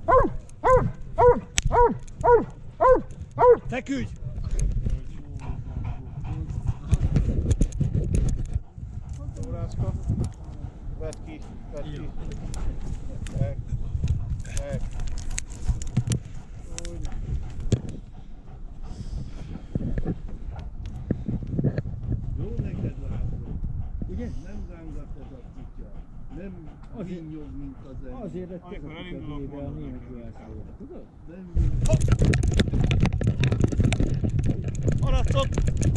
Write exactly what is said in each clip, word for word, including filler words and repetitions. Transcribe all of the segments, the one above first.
Feküdj! Órászka. Vedd ki, vedd ki. Meg, meg. Úgy. Jó neked látod. Ugye? Nem rángat ez a kutya. Nem vinnyog, mint az ember. Azért lettek a kutya a nélkül elszállóra, tudod? Nem vinnyog. Maradsz ott!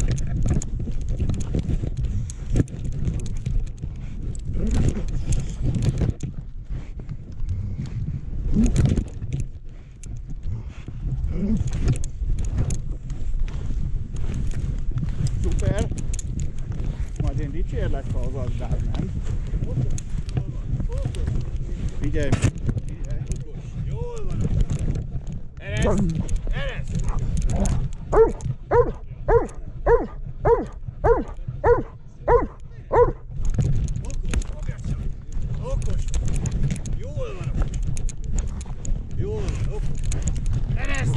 Szuper! Majd én dicsérlek, ha a gazdád, nem? Figyelj! Figyelj! Jól van! Ereszt! Ereszt! Okos! Jól van! Jól van! Okos! Ereszt!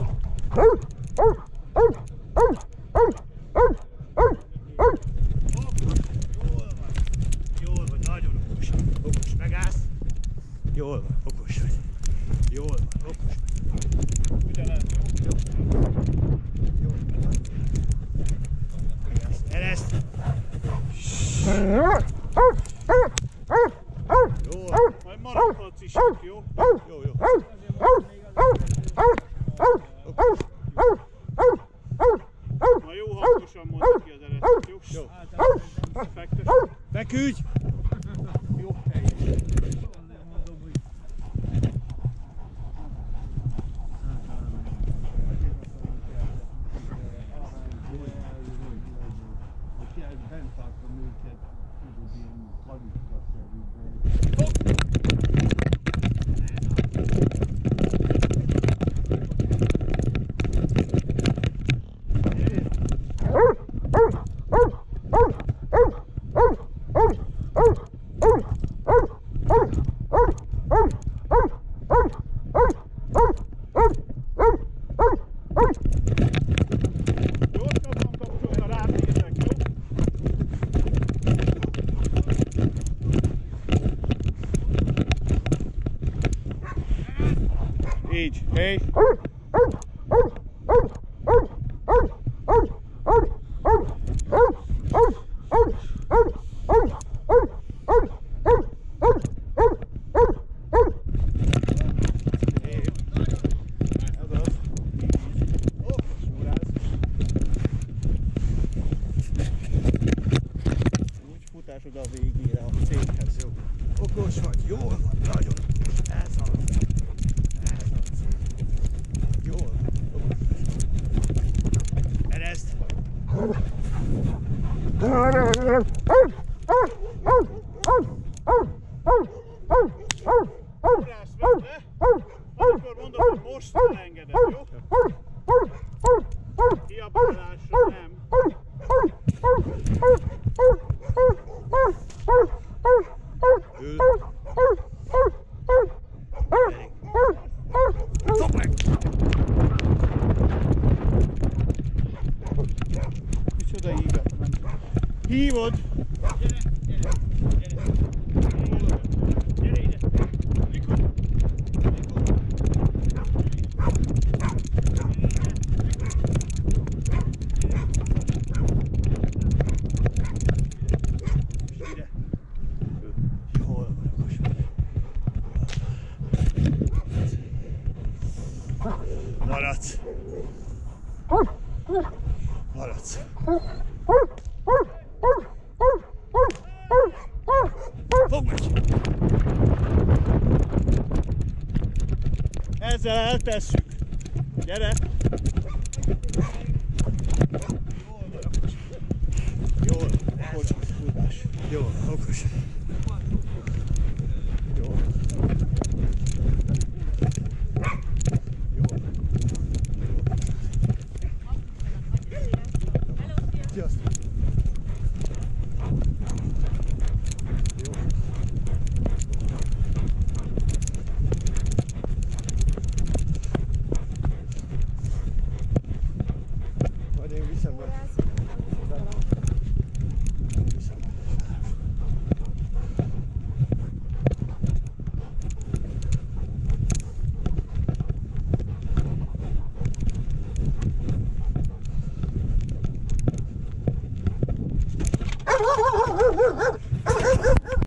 Jól van, nagyon okos. Okos, megállsz. Jól van, okos vagy. Jól van, okos vagy. Ugyanez, jó? Jó. Megállsz. Ereszt. Jól. Majd maradhatsz is, jó? Jó, jó. Na jó hangosan mondja ki az ereszt, jó? Jó. Fektes. Feküdj! Jó hely. Bent tartom őket, tudod, ilyen kaliska-szerűben. Gyorsabban kapcsolj, ha rád nézek, jó? Így, hely! Futás oda a végére, a céghez, jó? Okos vagy, jól van, nagyon okos. Ez az. Ez az. Jól van, okos. Ereszt. Órás vedd le, amikor mondom, hogy most elengeded, jó? Kiabálásra nem. Ül. Fogd meg! Micsoda ívet ment. Hívod? Gyere, gyere, gyere. Gyere ide. Rico. Ide. Jól van, okos vagy. Maradsz. Maradsz. Fogd meg! Ezzel eltesszük. Gyere! Jól van, okos. Jól, okos. Tudás. Jól, okos. Jól. Jól. Sziasztok! Jó.